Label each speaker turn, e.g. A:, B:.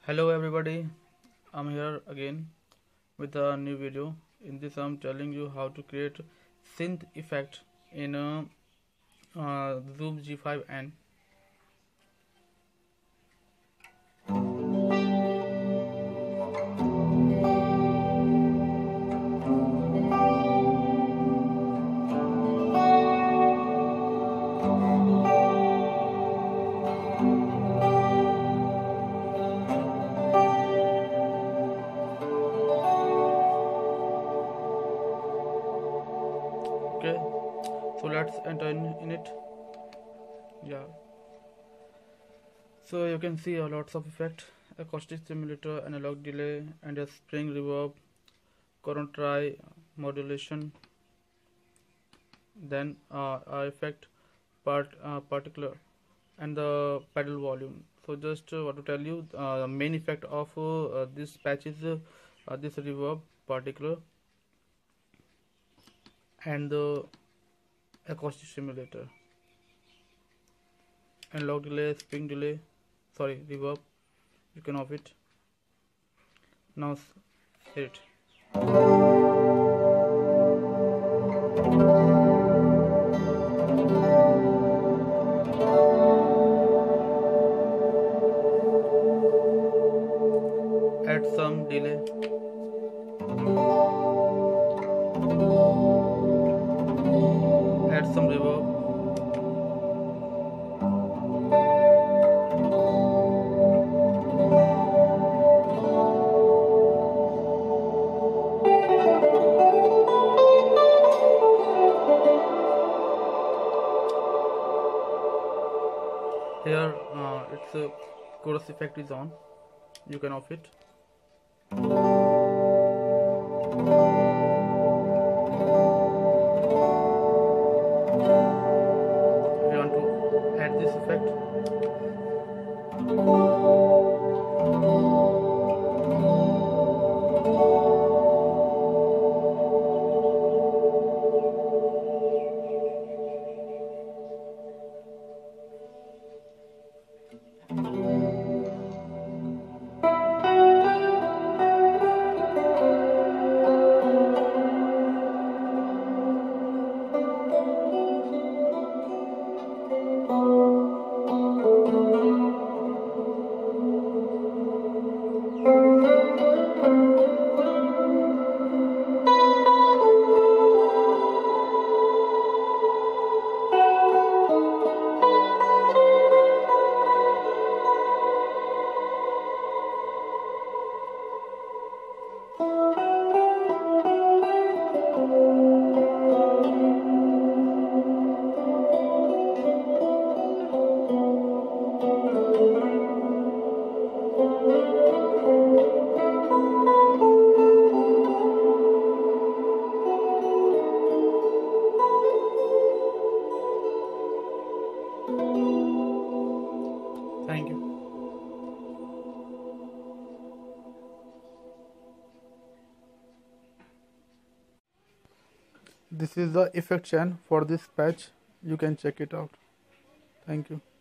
A: Hello everybody, I'm here again with a new video. In this I'm telling you how to create synth effect in Zoom G5N. Okay, so let's enter in it. Yeah, so you can see lots of effect: acoustic simulator, analog delay, and a spring reverb, coronary modulation, then effect particular, and the pedal volume. So just want to tell you the main effect of this patch is this reverb particular and the acoustic simulator, analog delay, spring delay, sorry, reverb. You can off it now. Hear it. Add some delay, add some reverb, here it's chorus effect is on. You can off it. If you want to add this effect, thank you. This is the effect chain for this patch. You can check it out. Thank you.